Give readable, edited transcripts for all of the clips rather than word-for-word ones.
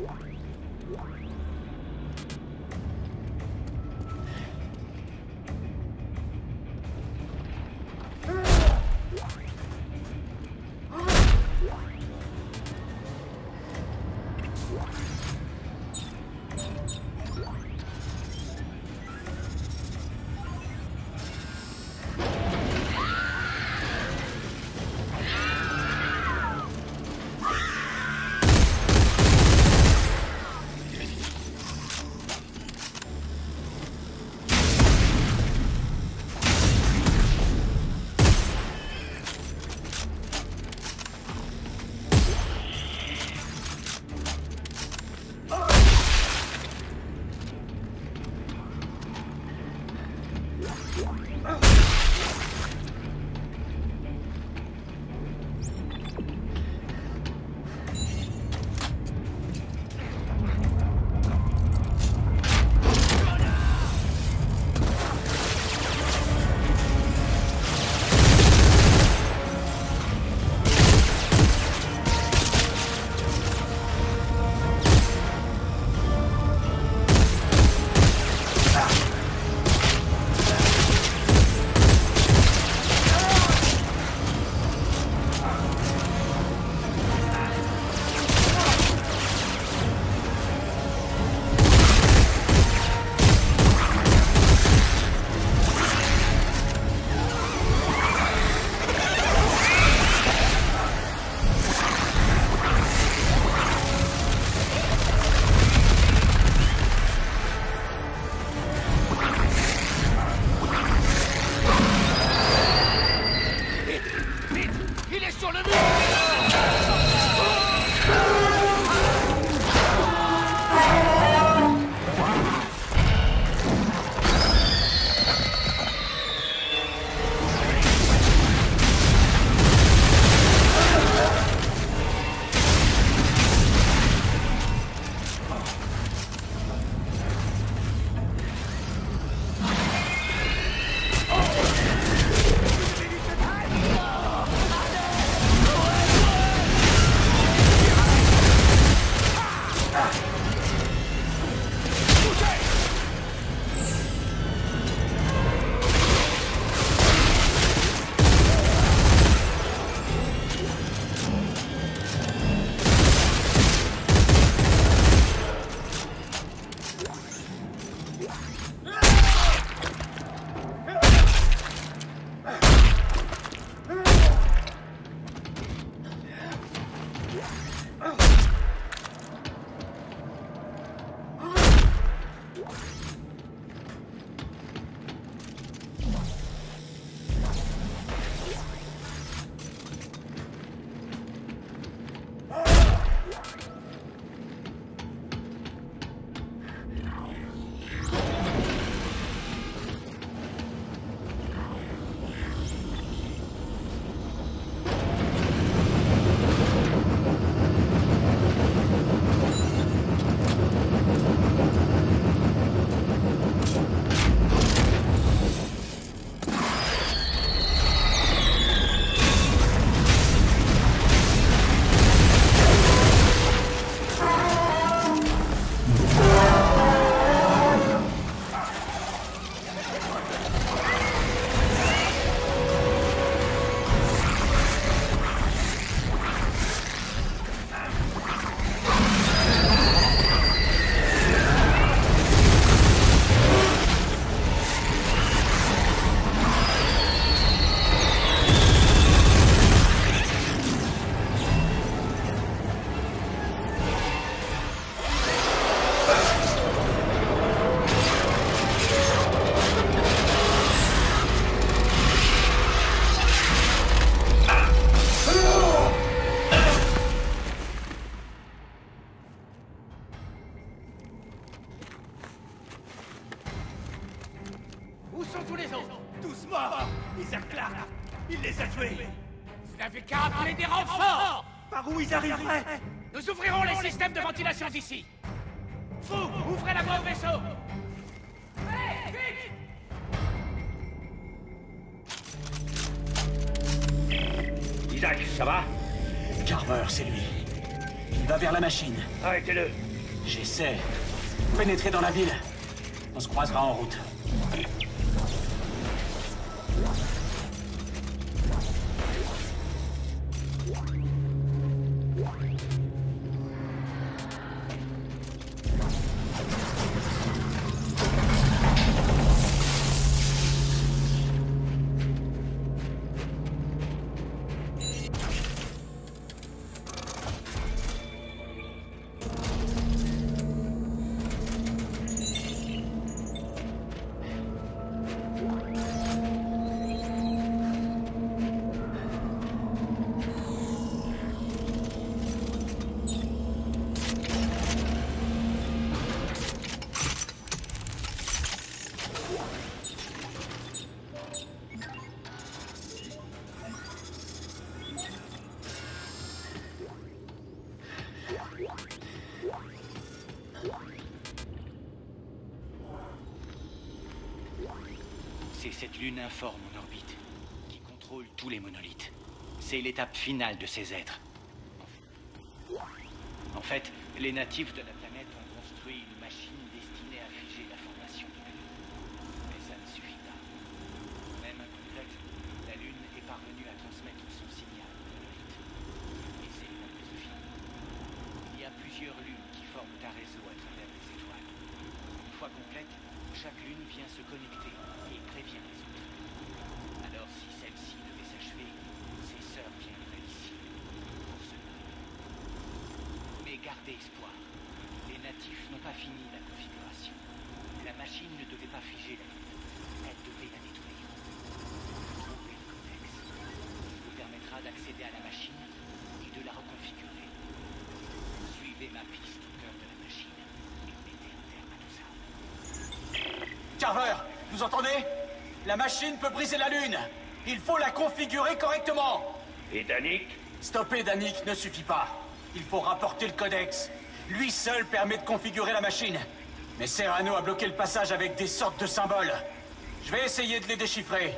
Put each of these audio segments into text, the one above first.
Il les a tués! Vous n'avez qu'à appeler des renforts! Par où ils arriveraient? Nous ouvrirons les systèmes de ventilation d'ici! Vous, ouvrez la voie au vaisseau! Allez, vite! Isaac, ça va? Carver, c'est lui. Il va vers la machine. Arrêtez-le! J'essaie. Pénétrer dans la ville. On se croisera en route. C'est cette lune informe en orbite qui contrôle tous les monolithes. C'est l'étape finale de ces êtres. En fait, les natifs de la planète ont construit une machine destinée à figer la formation de la Lune. Mais ça ne suffit pas. Même incomplète, la Lune est parvenue à transmettre son signal aux monolithes. Et c'est une philosophie. Il y a plusieurs lunes qui forment un réseau à travers les étoiles. Une fois complète, chaque lune vient se connecter et prévient les autres. Alors si celle-ci devait s'achever, ses sœurs viendraient ici pour se nourrir. Mais gardez espoir. Les natifs n'ont pas fini la configuration. La machine ne devait pas figer la lune. Elle devait la détruire. Trouvez le codex. Il vous permettra d'accéder à la machine et de la reconfigurer. Suivez ma piste au cœur de la machine et mettez un terme à tout ça. Carver, vous entendez? La machine peut briser la Lune. Il faut la configurer correctement. Et Danik? Stopper Danik ne suffit pas. Il faut rapporter le codex. Lui seul permet de configurer la machine. Mais Serrano a bloqué le passage avec des sortes de symboles. Je vais essayer de les déchiffrer.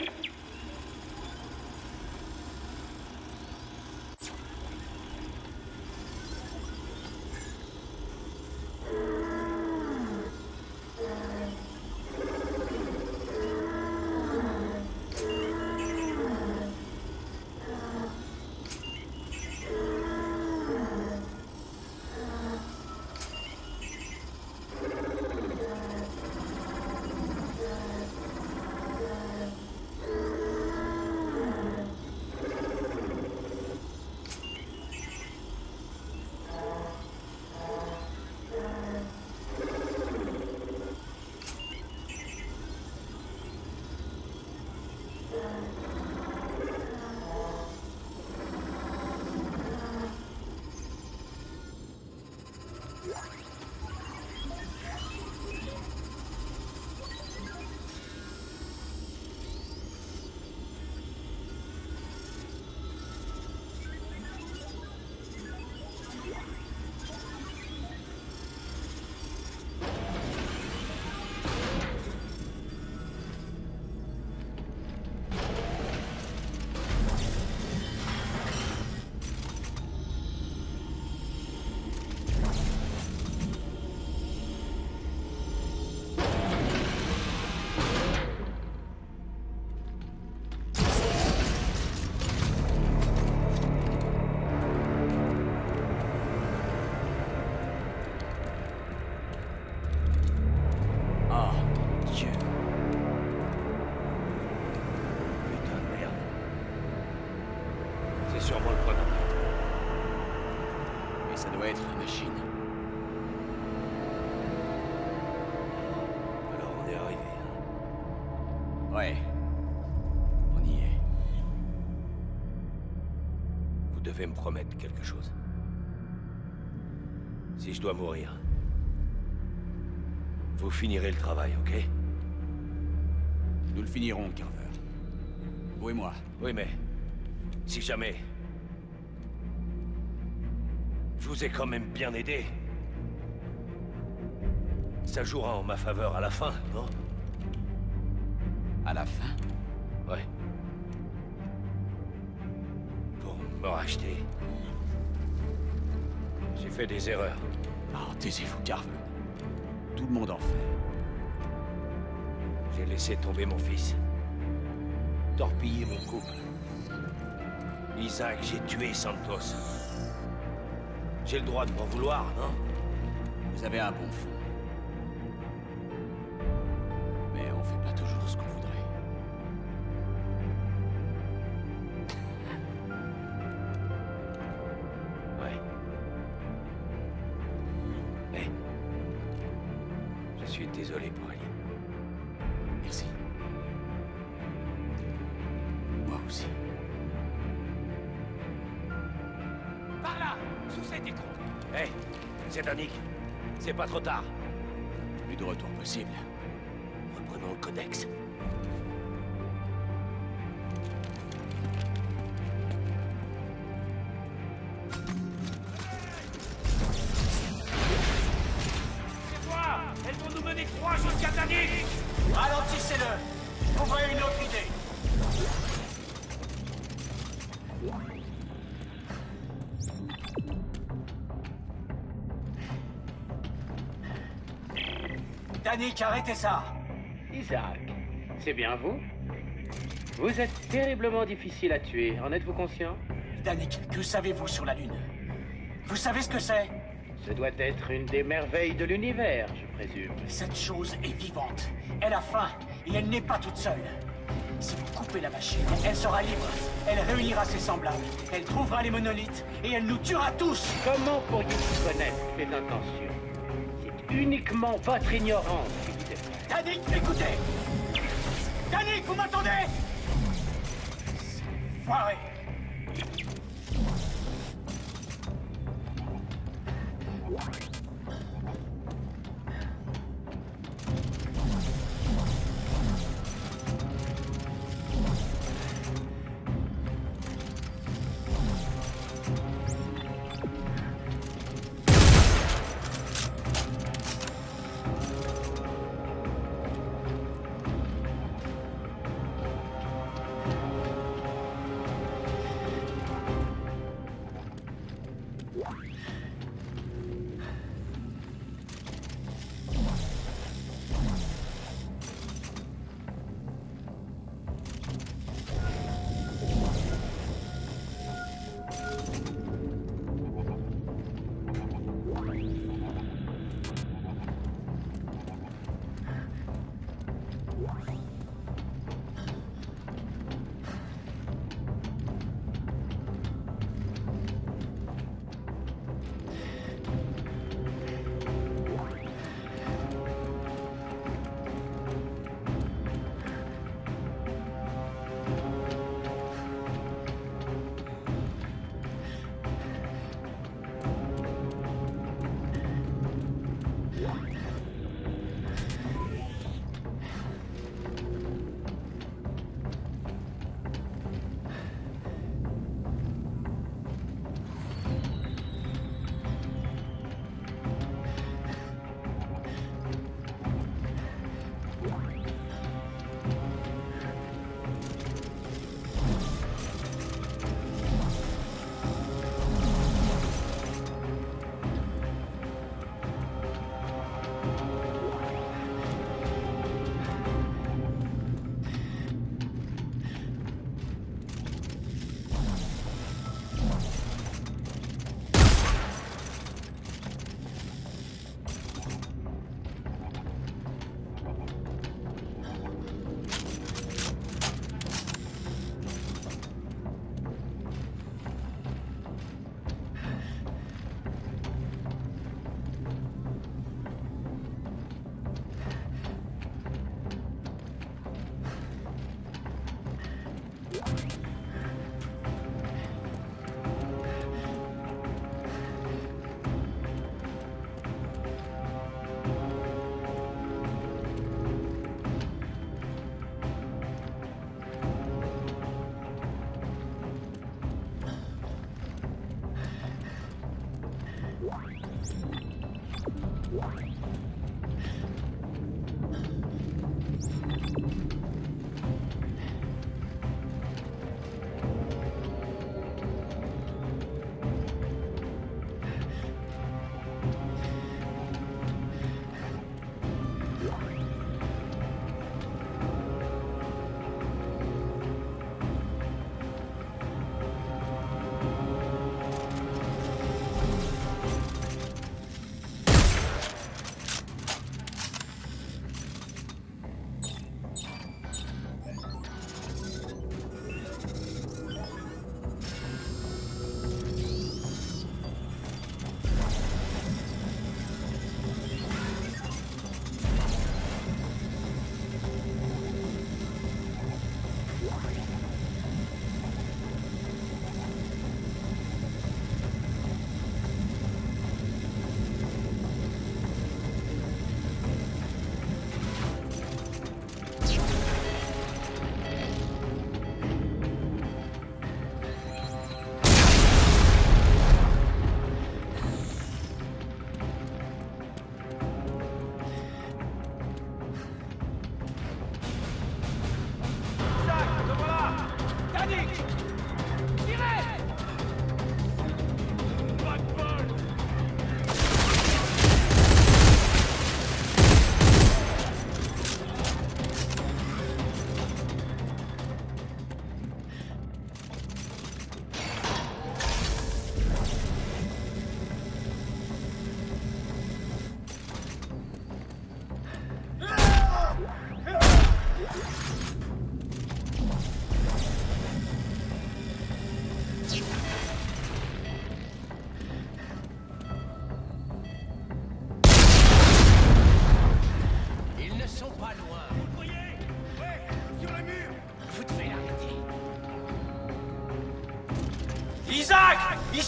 Sûrement le prenant. Mais ça doit être la machine. Alors on est arrivé. Ouais. On y est. Vous devez me promettre quelque chose. Si je dois mourir, vous finirez le travail, ok? Nous le finirons, Carver. Vous et moi. Oui, mais si jamais... Je vous ai quand même bien aidé. Ça jouera en ma faveur à la fin, non? À la fin? Ouais. Pour me racheter. J'ai fait des erreurs. Oh, taisez-vous, Carver. Tout le monde en fait. J'ai laissé tomber mon fils. Torpillé mon couple. Isaac, j'ai tué Santos. J'ai le droit de m'en vouloir, non? Vous avez un bon fond. Mais on fait pas toujours ce qu'on voudrait. Ouais. Mais... je suis désolé pour elle. Merci. Moi aussi. Par là, sous cet écran. Hé, c'est Danick. C'est pas trop tard. Plus de retour possible. Reprenons le codex. C'est toi. Elles vont nous mener droit jusqu'à Danick. Ralentissez-le. Trouverez une autre idée. Danick, arrêtez ça. Isaac, c'est bien vous? Vous êtes terriblement difficile à tuer, en êtes-vous conscient? Danick, que savez-vous sur la Lune? Vous savez ce que c'est? Ce doit être une des merveilles de l'univers, je présume. Cette chose est vivante. Elle a faim, et elle n'est pas toute seule. Si vous coupez la machine, elle sera libre. Elle réunira ses semblables. Elle trouvera les monolithes, et elle nous tuera tous. Comment pourriez-vous connaître ses intentions? C'est uniquement votre ignorance qui vous effraie. Danick, écoutez! Danick, vous m'entendez? Foiré!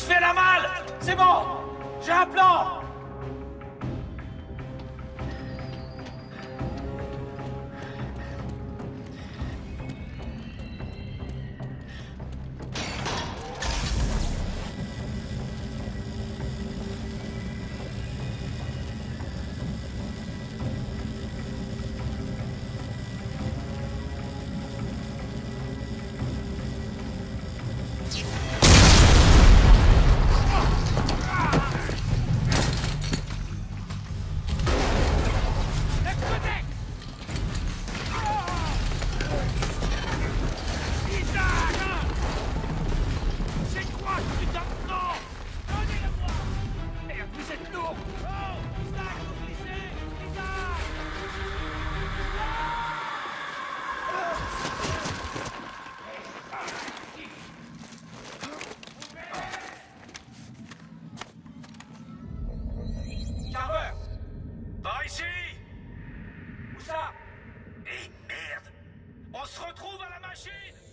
fais la malle! C'est bon! J'ai un plan! On se retrouve à la machine!